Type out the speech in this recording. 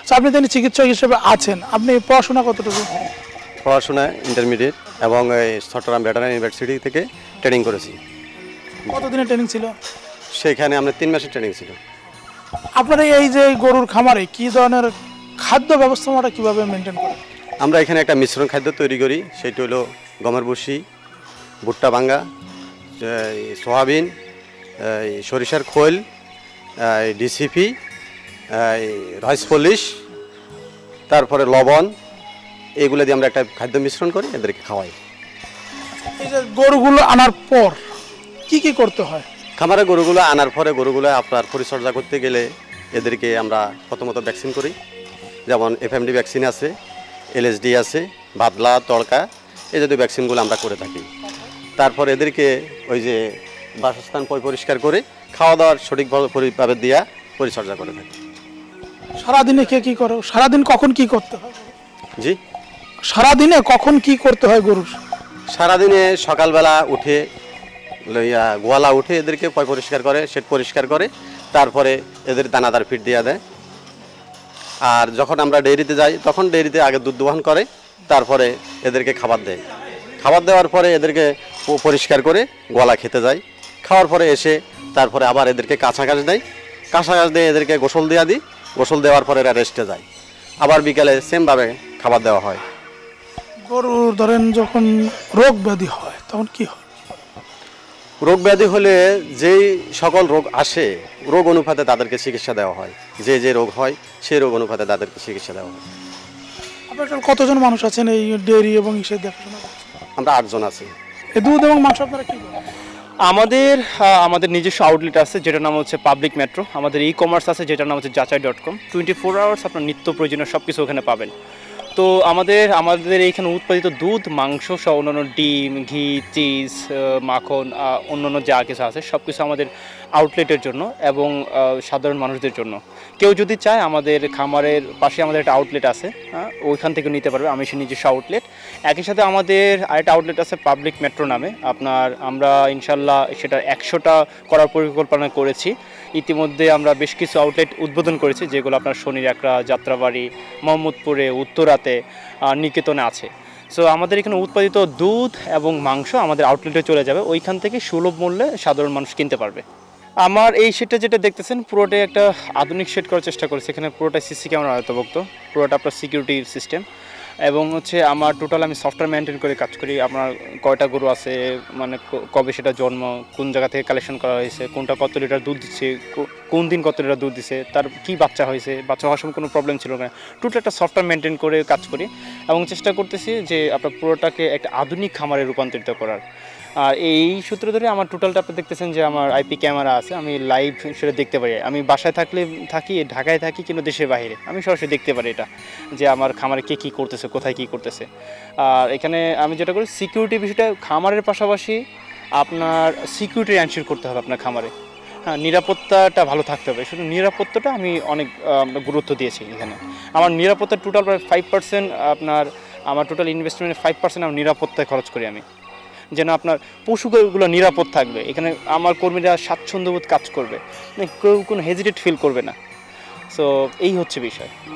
আপনি তিনি চিকিৎসক হিসেবে আছেন, আপনি পড়াশোনা কতটুকু? পড়াশোনা ইন্টারমিডিয়েট এবং চট্টগ্রাম ভেটেরিনারি ইউনিভার্সিটি থেকে ট্রেনিং করেছি। কতদিনের ট্রেনিং ছিল? সেখানে আমরা 3 মাসের ট্রেনিং ছিল। আপনারা এই যে গরুর খামারে কি ধরনের খাদ্য ব্যবস্থাপনাটা কিভাবে মেনটেন করেন? আমরা এখানে একটা মিশ্রণ খাদ্য তৈরি করি, সেটা হলো গমের ভুসি, ভুট্টা ভাঙ্গা, সোয়াবিন, সরিষার খোল, ডিসিপি, রাইস পলিশ, তারপরে লবণ, এগুলো দিয়ে আমরা একটা খাদ্য মিশ্রণ করি, এদেরকে খাওয়াই। এই যে গরুগুলো আনার পর কি কি করতে হয়? খামারে গরুগুলো আনার পরে গরুগুলো আপনার পরিচর্যা করতে গেলে এদেরকে আমরা প্রথমত ভ্যাকসিন করি, যেমন FMD ভ্যাকসিন আছে, LSD আছে, বাদলা, তড়কা, এই জাতীয় ভ্যাকসিনগুলো আমরা করে থাকি। তারপর এদেরকে ওই যে বাসস্থান পরিষ্কার করে খাওয়া দাওয়ার সঠিকভাবে দেওয়া পরিচর্যা করে থাকি। সারাদিনে কে কি করে? সারাদিন কখন কি করতে হয়? জি, সারাদিনে কখন কি করতে হয় গরুর? সারাদিনে সকালবেলা উঠে গোয়ালা উঠে এদেরকে পরিষ্কার করে, শেড পরিষ্কার করে, তারপরে এদের দানাদার ফিড দিয়ে দেয়। আর যখন আমরা ডেয়ারিতে যাই তখন ডেয়ারিতে আগে দুধ দোহন করে, তারপরে এদেরকে খাবার দেয়। খাবার দেওয়ার পরে এদেরকে পরিষ্কার করে গোয়ালা খেতে যায়। খাওয়ার পরে এসে তারপরে আবার এদেরকে কাঁচা ঘাস দেয়, কাঁচা ঘাস দিয়ে এদেরকে গোসল দেওয়া দিই, গোসল দেওয়ার পরে এরা রেস্টে যায়। আবার বিকালে সেমভাবে খাবার দেওয়া হয়। গরুর ধরেন যখন রোগ ব্যাধি হয় তখন কি হয়? রোগ ব্যাধি হলে যেই সকল রোগ আসে রোগ অনুপাতে তাদেরকে চিকিৎসা দেওয়া হয়। যে যে রোগ হয় সেই রোগ অনুপাতে তাদেরকে চিকিৎসা দেওয়া হয়। আপনার কতজন মানুষ আছেন এই ডেয়ারি এবং ইসের দেখাশোনা করছেন? আমরা 8 জন আছি। এই দুধ এবং মাংস আপনারা কি করেন? আমাদের নিজস্ব আউটলেট আছে যেটার নাম হচ্ছে পাবলিক মেট্রো। আমাদের ই-কমার্স আছে যেটার নাম হচ্ছে যাচাই.com। 24 আওয়ার্স আপনার নিত্য প্রয়োজনীয় সব কিছু ওখানে পাবেন। তো আমাদের এইখানে উৎপাদিত দুধ, মাংস সহ অন্যান্য ডিম, ঘি, চিজ, মাখন, অন্যান্য যা কিছু আছে সব কিছু আমাদের আউটলেটের জন্য এবং সাধারণ মানুষদের জন্য। কেউ যদি চায় আমাদের খামারের পাশে আমাদের একটা আউটলেট আছে, ওইখান থেকে নিতে পারবে, আমি সে নিজস্ব আউটলেট। একই সাথে আমাদের আরেকটা আউটলেট আছে পাবলিক মেট্রো নামে। আমরা ইনশাল্লাহ সেটা 100টা করার পরিকল্পনা করেছি। ইতিমধ্যে আমরা বেশ কিছু আউটলেট উদ্বোধন করেছি, যেগুলো আপনার শনির একরা, যাত্রাবাড়ি, মোহাম্মদপুরে, উত্তরাতে, নিকেতনে আছে। সো আমাদের এখানে উৎপাদিত দুধ এবং মাংস আমাদের আউটলেটে চলে যাবে, ওইখান থেকে সুলভ মূল্যে সাধারণ মানুষ কিনতে পারবে। আমার এই শেডটা যেটা দেখতেছেন পুরোটাই একটা আধুনিক শেড করার চেষ্টা করেছি। এখানে পুরোটাই সিসি ক্যামেরা আয়ত্তভুক্ত, পুরোটা আপনার সিকিউরিটি সিস্টেম এবং হচ্ছে আমার টোটাল আমি সফটওয়্যার মেনটেন করে কাজ করি। আপনার কয়টা গরু আছে, মানে কবে সেটা জন্ম, কোন জায়গা থেকে কালেকশন করা হয়েছে, কোনটা কত লিটার দুধ দিচ্ছে, কোন দিন কত লিটার দুধ দিচ্ছে, তার কি বাচ্চা হয়েছে, বাচ্চা হওয়ার সময় কোনো প্রবলেম ছিল না, টোটাল একটা সফটওয়্যার মেনটেন করে কাজ করি এবং চেষ্টা করতেছি যে আপনার পুরোটাকে একটা আধুনিক খামারে রূপান্তরিত করার। আর এই সূত্র ধরে আমার টোটালটা আপনি দেখতেছেন যে আমার IP ক্যামেরা আছে, আমি লাইভ সেটা দেখতে পারি। আমি বাসায় থাকি, ঢাকায় থাকি কিন্তু দেশের বাইরে, আমি সরাসরি দেখতে পারি এটা যে আমার খামারে কে কী করতেছে, কোথায় কী করতেছে। আর এখানে আমি যেটা করি সিকিউরিটি বিষয়টা খামারের পাশাপাশি আপনার সিকিউরিটি এনশিওর করতে হবে আপনার খামারে। হ্যাঁ, নিরাপত্তাটা ভালো থাকতে হবে, শুধু নিরাপত্তাটা আমি অনেক গুরুত্ব দিয়েছি এখানে। আমার নিরাপত্তার টোটাল প্রায় 5% আমার টোটাল ইনভেস্টমেন্টের 5% আমার নিরাপত্তায় খরচ করি আমি, যেন আপনার পশুগুলো নিরাপদ থাকবে। এখানে আমার কর্মীরা স্বাচ্ছন্দ্যবোধ কাজ করবে, কেউ কোনো হেজিটেট ফিল করবে না। সো এই হচ্ছে বিষয়।